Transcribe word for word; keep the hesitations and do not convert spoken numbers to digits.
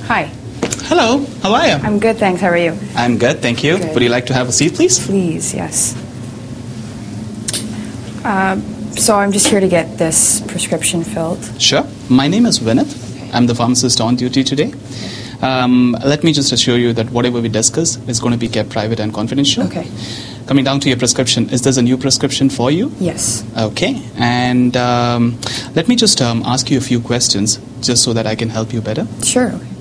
Hi. Hello, how are you? I'm good, thanks. How are you? I'm good, thank you. Good. Would you like to have a seat, please? Please, yes. Uh, so I'm just here to get this prescription filled. Sure. My name is Vinit. I'm the pharmacist on duty today. Um, let me just assure you that whatever we discuss is going to be kept private and confidential. Okay. Coming down to your prescription, is this a new prescription for you? Yes. Okay. And um, let me just um, ask you a few questions just so that I can help you better. Sure.